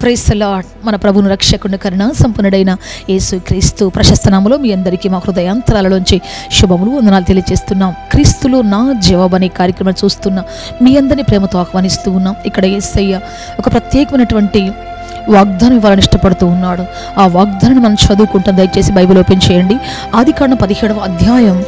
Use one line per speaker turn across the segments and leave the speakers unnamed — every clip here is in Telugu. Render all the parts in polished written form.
Praise the lord. మన ప్రభువును రక్షకుని కరుణ సంపన్నుడైన యేసుక్రీస్తు ప్రశస్త నామములో మీ అందరికీ మా హృదయాంతరాలలోంచి శుభములు వందనాలు తెలియజేస్తున్నాం. క్రీస్తులో నా జవాబు అనే కార్యక్రమం చూస్తున్న మీ అందరినీ ప్రేమతో ఆహ్వానిస్తూ ఉన్నాం. ఇక్కడ యేసయ్య ఒక ప్రత్యేకమైనటువంటి వాగ్దానం ఇవ్వాలని ఇష్టపడుతూ ఉన్నాడు. ఆ వాగ్దానాన్ని మనం చదువుకుంటాం. దయచేసి బైబిల్ ఓపెన్ చేయండి. ఆదికాండం 17వ అధ్యాయం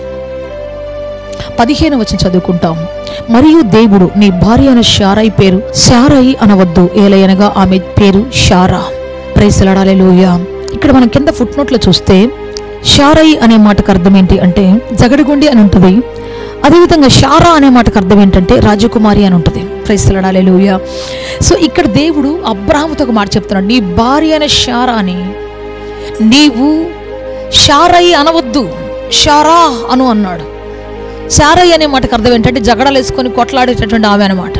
15వ వచనం చదువుకుంటాం. మరియు దేవుడు, నీ భార్య అయిన శారై పేరు సారై అనవద్దు, ఏలయనగా ఆమె పేరు Sarah. Praise the Lord. Hallelujah. ఇక్కడ మనం కింద ఫుట్ నోట్లో చూస్తే శారై అనే మాటకు అర్థం ఏంటి అంటే జగడగొండి అని ఉంటుంది. అదేవిధంగా శారా అనే మాటకు అర్థం ఏంటంటే రాజకుమారి అని ఉంటుంది. Praise the Lord. Hallelujah. So ఇక్కడ దేవుడు అబ్రాహాముతో ఒక మాట చెప్తున్నాడు, నీ భార్య అయిన శారాని నీవు శారై అనవద్దు, శారా అను అన్నాడు. సారై అనే మాటకు అర్థం ఏంటంటే జగడాలు వేసుకొని కొట్లాడేటటువంటి ఆమె అనమాట.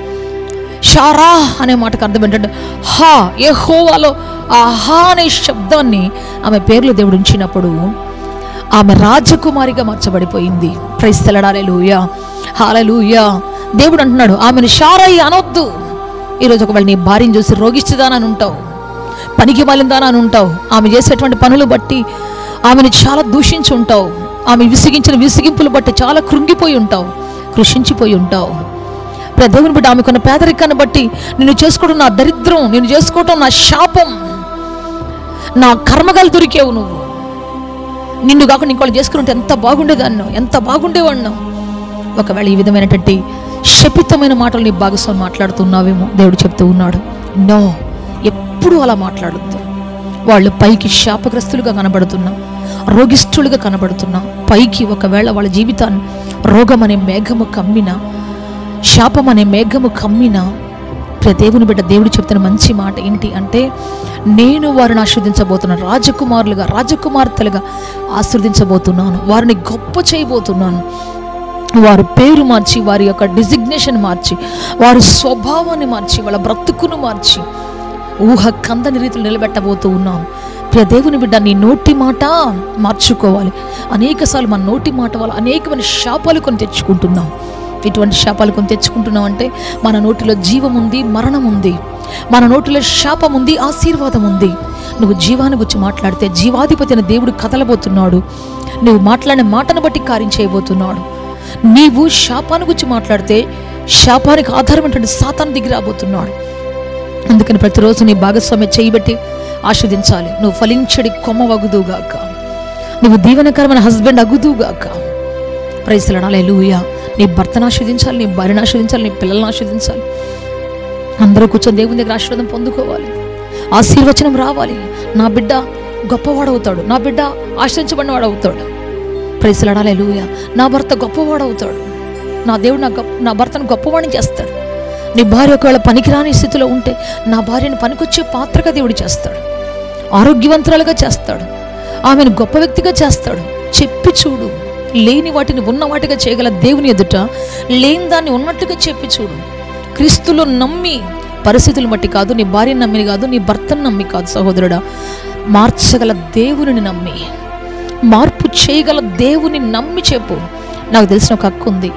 శారా అనే మాటకు అర్థం ఏంటంటే హా, యెహోవాలో ఆ హా అనే శబ్దాన్ని ఆమె పేర్లు దేవుడు ఉంచినప్పుడు ఆమె రాజకుమారిగా మార్చబడిపోయింది. Praise the Lord. Hallelujah. Hallelujah. దేవుడు అంటున్నాడు ఆమెను శారై అనొద్దు. ఈరోజు ఒకవేళ నీ భార్యను చూసి రోగిస్తుందానని ఉంటావు, పనికి మాలిందానని ఉంటావు, ఆమె చేసేటువంటి పనులు బట్టి ఆమెను చాలా దూషించి ఉంటావు, ఆమె విసిగించిన విసిగింపులు బట్టి చాలా కృంగిపోయి ఉంటావు, కృషించిపోయి ఉంటావు. దేవుని బిడ్డ, ఆమెకున్న పేదరికాన్ని బట్టి నిన్ను చేసుకోవడం నా దరిద్రం, నిన్ను చేసుకోవటం నా శాపం, నా కర్మగాలు దొరికేవు నువ్వు, నిన్ను కాకుండా ఇంకోళ్ళు చేసుకుంటే ఎంత బాగుండేదాన్నో, ఎంత బాగుండేవాడినో. ఒకవేళ ఈ విధమైనటువంటి శపితమైన మాటలు నీ భాగస్వామి మాట్లాడుతున్నావేమో దేవుడు చెప్తూ ఉన్నాడు, నో, ఎప్పుడు అలా మాట్లాడొద్దు. వాళ్ళు పైకి శాపగ్రస్తులుగా కనబడుతున్నా, రోగిష్ఠులుగా కనబడుతున్నా, పైకి ఒకవేళ వాళ్ళ జీవితాన్ని రోగం అనే మేఘము కమ్మినా, శాపం అనే మేఘము కమ్మినా, దేవుని బిడ్డ దేవుడు చెప్తున్న మంచి మాట ఏంటి అంటే నేను వారిని ఆశీర్వదించబోతున్నాను, రాజకుమారులుగా రాజకుమార్తెలుగా ఆశీర్వదించబోతున్నాను, వారిని గొప్ప చేయబోతున్నాను. వారి పేరు మార్చి, వారి యొక్క డిజిగ్నేషన్ మార్చి, వారి స్వభావాన్ని మార్చి, వాళ్ళ బ్రతుకును మార్చి ఊహ కందని రీతిలో నిలబెట్టబోతూ ఉన్నాను. ప్రియ దేవుని బిడ్డ, నీ నోటి మాట మార్చుకోవాలి. అనేకసార్లు మన నోటి మాట వల్ల అనేకమైన శాపాలు కొని తెచ్చుకుంటున్నాం. ఇటువంటి శాపాలు కొని తెచ్చుకుంటున్నాం అంటే మన నోటిలో జీవం ఉంది, మరణం ఉంది, మన నోటిలో శాపం ఉంది, ఆశీర్వాదం ఉంది. నువ్వు జీవాన్ని గురించి మాట్లాడితే జీవాధిపతి అయిన దేవుడు కదలబోతున్నాడు. నువ్వు మాట్లాడిన మాటను బట్టి కార్యం చేయబోతున్నాడు. నీవు శాపాన్ని గురించి మాట్లాడితే శాపానికి ఆధారమైనటువంటి సాతాను దిగి రాబోతున్నాడు. అందుకని ప్రతిరోజు నీ భాగస్వామి చేయబెట్టి ఆస్వాదించాలి. నువ్వు ఫలించడి కొమ్మ వగుదుగాక, నువ్వు దీవెనకరమైన హస్బెండ్ అగుదుగాక. Praise the Lord. హల్లెలూయా. నీ భర్తను ఆస్వాదించాలి, నీ భార్యను ఆస్వాదించాలి, నీ పిల్లలను ఆస్వాదించాలి. అందరూ కూర్చొని దేవుని దగ్గర ఆశీర్వాదం పొందుకోవాలి, ఆశీర్వచనం రావాలి. నా బిడ్డ గొప్పవాడవుతాడు, నా బిడ్డ ఆశ్రయించబడినవాడు అవుతాడు. Praise the Lord. హల్లెలూయా. నా భర్త గొప్పవాడవుతాడు, నా దేవుడు నా భర్తను గొప్పవాడిని చేస్తాడు. నీ భార్య ఒకవేళ పనికిరాని స్థితిలో ఉంటే నా భార్యను పనికొచ్చే పాత్రగా దేవుడు చేస్తాడు, ఆరోగ్యవంతురాలుగా చేస్తాడు, ఆమెను గొప్ప వ్యక్తిగా చేస్తాడు. చెప్పి చూడు. లేని వాటిని ఉన్న వాటిగా చేయగల దేవుని ఎదుట లేని దాన్ని ఉన్నట్లుగా చెప్పి చూడు. క్రీస్తులో నమ్మి, పరిస్థితులు బట్టి కాదు, నీ భార్యను నమ్మిని కాదు, నీ భర్తను నమ్మి కాదు సహోదరుడా, మార్చగల దేవుని నమ్మి, మార్పు చేయగల దేవుని నమ్మి చెప్పు. నాకు తెలిసిన ఒక అక్క ఉంది.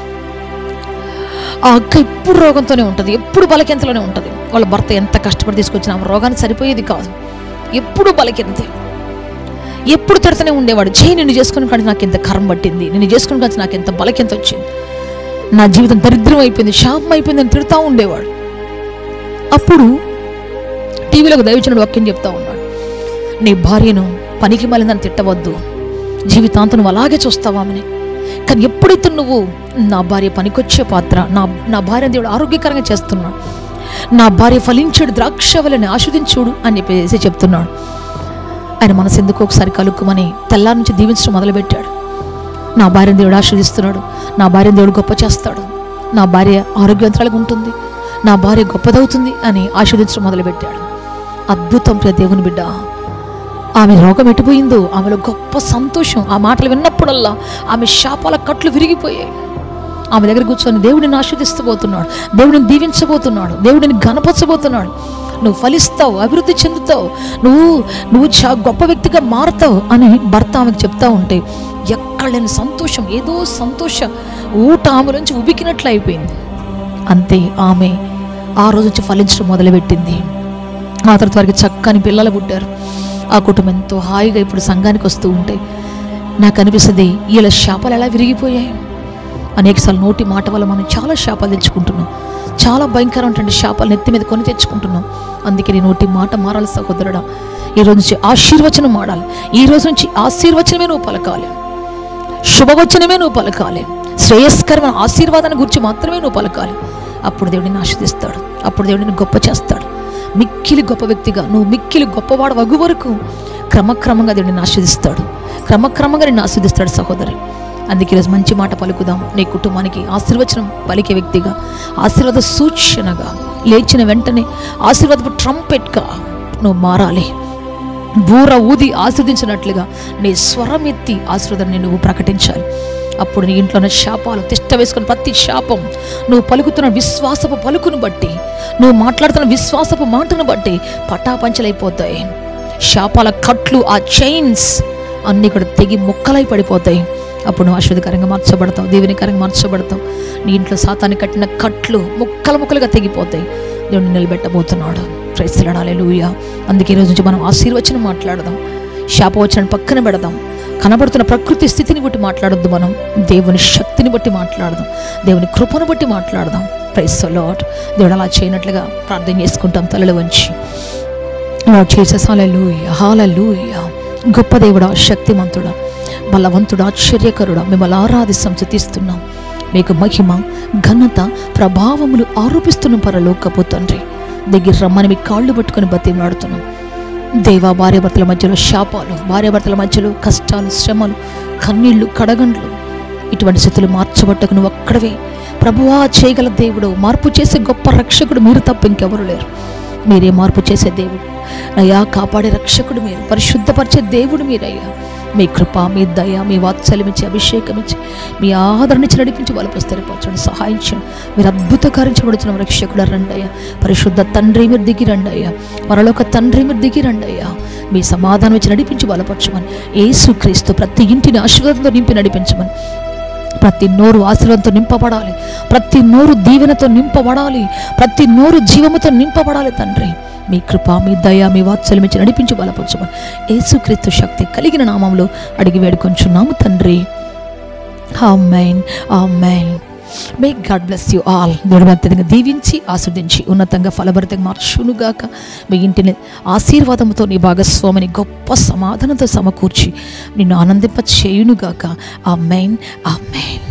ఆ అక్క ఎప్పుడు రోగంతోనే ఉంటుంది, ఎప్పుడు బలకెంతలోనే ఉంటుంది. వాళ్ళ భర్త ఎంత కష్టపడి తీసుకొచ్చినా ఆమె రోగాన్ని సరిపోయేది కాదు, ఎప్పుడు బలకెంతే, ఎప్పుడు తిడుతూనే ఉండేవాడు. నిన్ను చేసుకుని కానీ నాకు ఎంత కర్మ పట్టింది, నిన్ను చేసుకుని కానీ నాకు ఎంత బలకెంత వచ్చింది, నా జీవితం దరిద్రం అయిపోయింది, శాపం అయిపోయింది అని తిడుతూ ఉండేవాడు. అప్పుడు టీవీలో ఒక దైవజనుడు వాక్యం చెప్తా ఉన్నాడు, నీ భార్యను పనికి మాలిందని తిట్టవద్దు, జీవితాంతం నువ్వు అలాగే చూస్తావామని. కానీ ఎప్పుడైతే నువ్వు నా భార్య పనికొచ్చే పాత్ర, నా భార్య దేవుడు ఆరోగ్యకరంగా చేస్తున్నాడు, నా భార్య ఫలించాడు ద్రాక్షవలని ఆస్వాదించుడు అని చెప్పేసి చెప్తున్నాడు. ఆయన మనసు ఎందుకు ఒకసారి కలుక్కుమని తెల్లారి నుంచి దీవించడం మొదలుపెట్టాడు. నా భార్యను దేవుడు ఆస్వాదిస్తున్నాడు, నా భార్యను దేవుడు గొప్ప చేస్తాడు, నా భార్య ఆరోగ్యవంతురాలుగా ఉంటుంది, నా భార్య గొప్పదవుతుంది అని ఆస్వాదించడం మొదలుపెట్టాడు. అద్భుతం. ప్రియ దేవుని బిడ్డ, ఆమె రోగం ఎట్టిపోయిందో ఆమెలో గొప్ప సంతోషం. ఆ మాటలు విన్నప్పుడల్లా ఆమె శాపాల కట్లు విరిగిపోయాయి. ఆమె దగ్గర కూర్చొని దేవుడిని ఆస్వాదిస్తూ పోతున్నాడు, దేవుడిని దీవించబోతున్నాడు, దేవుడిని గణపరచబోతున్నాడు. నువ్వు ఫలిస్తావు, అభివృద్ధి చెందుతావు, నువ్వు గొప్ప వ్యక్తిగా మారుతావు అని భర్త ఆమెకు చెప్తా ఉంటే ఎక్కడ లేని సంతోషం, ఏదో సంతోష ఊట ఆమె నుంచి ఉబికినట్లు అయిపోయింది. అంతే, ఆమె ఆ రోజు నుంచి ఫలించడం మొదలుపెట్టింది. ఆ తర్వాత వారికి చక్కని పిల్లలు పుట్టారు. ఆ కుటుంబం ఎంతో హాయిగా ఇప్పుడు సంఘానికి వస్తూ ఉంటే నాకు అనిపిస్తుంది, వీళ్ళ శాపాలు ఎలా విరిగిపోయాయి. అనేకసార్లు నోటి మాట వల్ల మనం చాలా శాపాలు తెచ్చుకుంటున్నాం. చాలా భయంకరమైనటువంటి శాపాలు నెత్తి మీద కొని తెచ్చుకుంటున్నాం. అందుకే నీ నోటి మాట మారాలి సహోదరుడా. ఈరోజు నుంచి ఆశీర్వచనం మారాలి. ఈ రోజు నుంచి ఆశీర్వచనమే నువ్వు పలకాలి, శుభవచనమే నువ్వు పలకాలి, శ్రేయస్కరమైన ఆశీర్వాదాన్ని గురించి మాత్రమే నువ్వు పలకాలి. అప్పుడు దేవుడిని ఆశీర్దిస్తాడు, అప్పుడు దేవుడిని గొప్ప చేస్తాడు. మిక్కిలి గొప్ప వ్యక్తిగా నువ్వు మిక్కిలి గొప్పవాడు వగు వరకు క్రమక్రమంగా దేవుడిని ఆశీర్దిస్తాడు, క్రమక్రమంగా నిన్ను ఆశీర్దిస్తాడు సహోదరి. అందుకే ఈరోజు మంచి మాట పలుకుదాం. నీ కుటుంబానికి ఆశీర్వచనం పలికే వ్యక్తిగా, ఆశీర్వాద సూచనగా, లేచిన వెంటనే ఆశీర్వాదపు ట్రంపెట్గా నువ్వు మారాలి. బూర ఊది ఆశీర్వదించినట్లుగా నీ స్వరం ఎత్తి ఆశీర్వాదాన్ని నువ్వు ప్రకటించాలి. అప్పుడు నీ ఇంట్లో ఉన్న శాపాలు తిష్ట వేసుకుని ప్రతి శాపం నువ్వు పలుకుతున్న విశ్వాసపు పలుకును బట్టి, నువ్వు మాట్లాడుతున్న విశ్వాసపు మాటను బట్టి పటాపంచలైపోతాయి. శాపాల కట్లు, ఆ చైన్స్ అన్నీ కూడా తెగి ముక్కలై పడిపోతాయి. అప్పుడు నువ్వు ఆశీర్వాదకరంగా మార్చబడతావు, దీవెనకరంగా మార్చబడతావు. నీ ఇంట్లో సాతాను కట్టిన కట్లు ముక్కలు ముక్కలుగా తెగిపోతాయి. దేవుడిని నిలబెట్టబోతున్నాడు. Praise the Lord, hallelujah. అందుకే ఈరోజు నుంచి మనం ఆశీర్వచనం మాట్లాడదాం, శాపవచనం పక్కన పెడదాం. కనబడుతున్న ప్రకృతి స్థితిని బట్టి మాట్లాడొద్దు, మనం దేవుని శక్తిని బట్టి మాట్లాడదాం, దేవుని కృపను బట్టి మాట్లాడదాం. Praise the Lord. దేవుడు అలా చేయనట్లుగా ప్రార్థన చేసుకుంటాం తలలు వంచి. Lord Jesus, hallelujah, hallelujah. గొప్ప దేవుడా, శక్తిమంతుడా, బలవంతుడా, ఆశ్చర్యకరుడా, మిమ్మల్ని ఆరాధిస్తాం, స్తుతిస్తున్నాం. మీకు మహిమ, ఘనత, ప్రభావములు ఆరోపిస్తున్నాం. పరలోకపు తండ్రి, దగ్గర రమ్మని మీ కాళ్ళు పట్టుకొని బతిమలాడుతున్నాం. దేవా, భార్యాభర్తల మధ్యలో శాపాలు, భార్యాభర్తల మధ్యలో కష్టాలు, శ్రమలు, కన్నీళ్లు, కడగండ్లు, ఇటువంటి స్థితులు మార్చబట్టకు నువ్వు ఒక్కడవే ప్రభువా చేయగల దేవుడు. మార్పు చేసే గొప్ప రక్షకుడు మీరు తప్ప ఇంకెవరు లేరు. మీరే మార్పు చేసే దేవుడు అయ్యా, కాపాడే రక్షకుడు మీరు, పరిశుద్ధపరిచే దేవుడు మీరయ్యా. మీ కృప, మీ దయ, మీ వాత్సల్యం ఇచ్చి, అభిషేకం ఇచ్చి, మీ ఆదరణ ఇచ్చి నడిపించి బలపరి స్థిరపరచండి, సహాయించండి. మీరు అద్భుత కార్యించబడుతున్న రక్షకుడు రండి అయ్యా. పరిశుద్ధ తండ్రి మీరు దిగి రండి అయ్యా. పరలోక తండ్రి మీరు దిగి రండి అయ్యా. మీ సమాధానం ఇచ్చి నడిపించి బలపరచమని యేసుక్రీస్తు ప్రతి ఇంటిని ఆశీర్వాదంతో నింపి నడిపించమని. ప్రతి నోరు ఆశీర్వాదంతో నింపబడాలి, ప్రతి నోరు దీవెనతో నింపబడాలి, ప్రతి నోరు జీవముతో నింపబడాలి తండ్రి. మీ కృప, మీ దయ, మీ వాత్సల్యం ఇచ్చి నడిపించి బలపరచమని యేసుక్రీస్తు శక్తి కలిగిన నామంలో అడిగి వేడుకొంచున్నాము తండ్రి. Amen, amen. May God bless you all. దేవుడు అత్యధికంగా దీవించి ఆస్వాదించి ఉన్నతంగా ఫలభరితంగా మార్చునుగాక. మీ ఇంటిని ఆశీర్వాదంతో నీ భాగస్వామిని గొప్ప సమాధానంతో సమకూర్చి నిన్ను ఆనందింప చేయునుగాక. ఆమేన్, ఆమేన్.